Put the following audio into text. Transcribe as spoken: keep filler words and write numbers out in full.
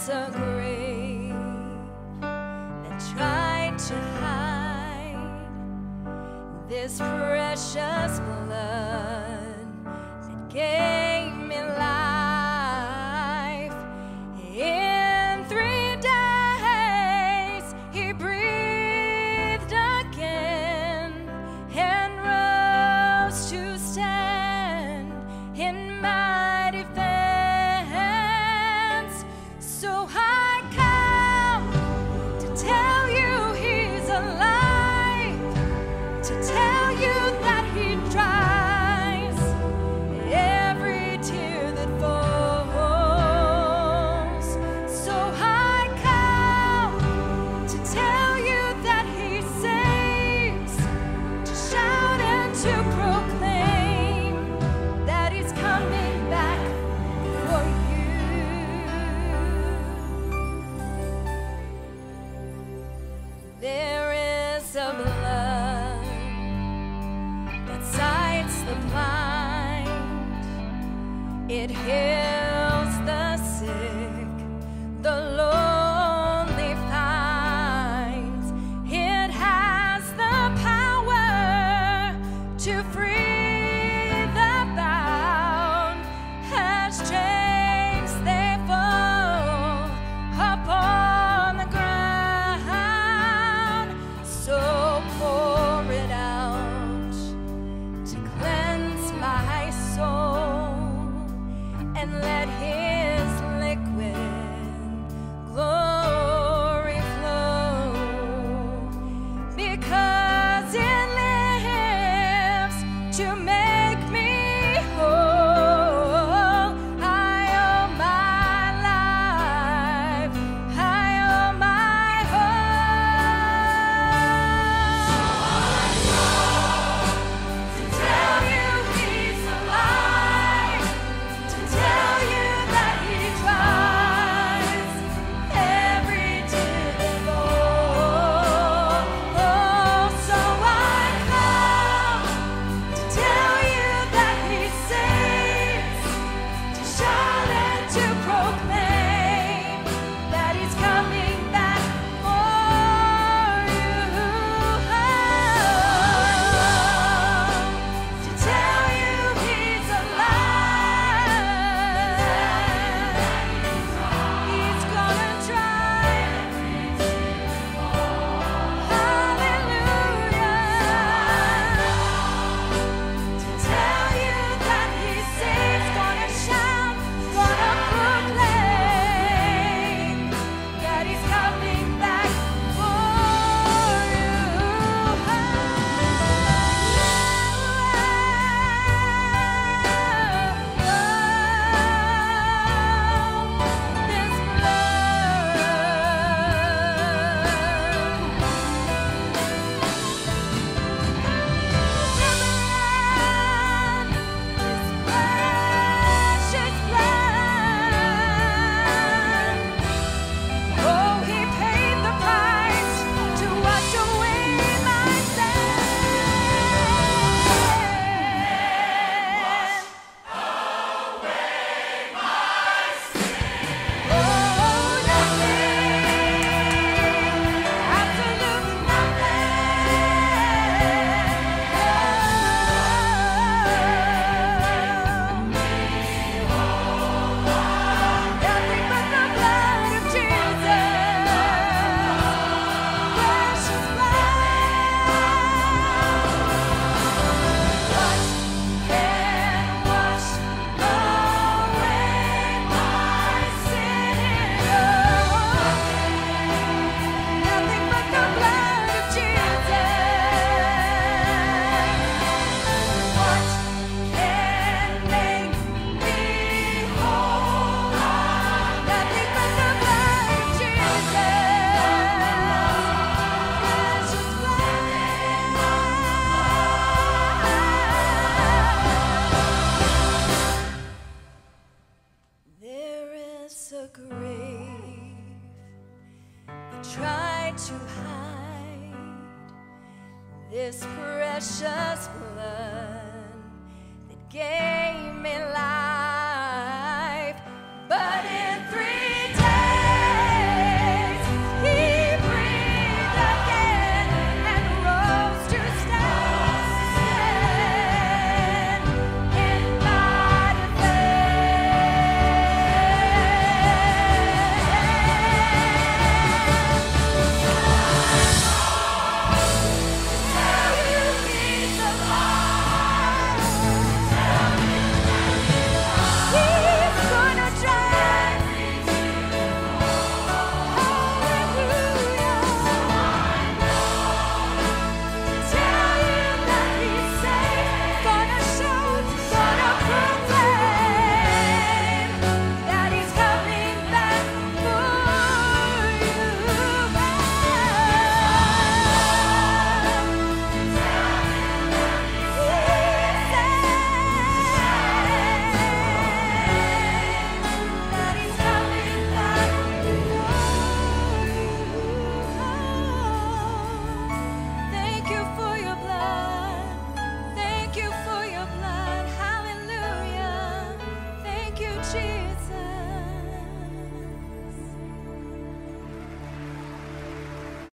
is a grave that tried to hide this precious blood that gave me life. In three days he breathed again and rose to stand in my defense. So I come to tell you he's alive, to tell you that he dries every tear that falls. So I come to tell you that he saves, to shout and to proclaim that he's coming back for you. There is a blood that sights the blind, it heals the sick, the lonely finds. It has the power to free the bound, as chains they fall upon the ground. So pour it out to cleanse my soul, and let his liquid glory flow, because it lives to make me whole. I owe my life, I owe my hope. To tell you he's alive, to tell you that he dries every tear that falls. So I come to tell you that he saves, to shout and to proclaim that he's coming back for you. To tell you he's alive, he's gonna dry every tear. Hallelujah. To tell you that he saves, gonna shout, gonna proclaim that he's coming back for you. This precious blood, oh, he paid the price to wash away my sin. Oh, nothing, absolutely nothing. Nothing but the blood of Jesus, precious blood. What can wash away my sin? Nothing but the blood of Jesus. What can make me whole? Nothing but the blood of Jesus. Precious blood. There is a grave that tried to hide this precious blood that gave me life.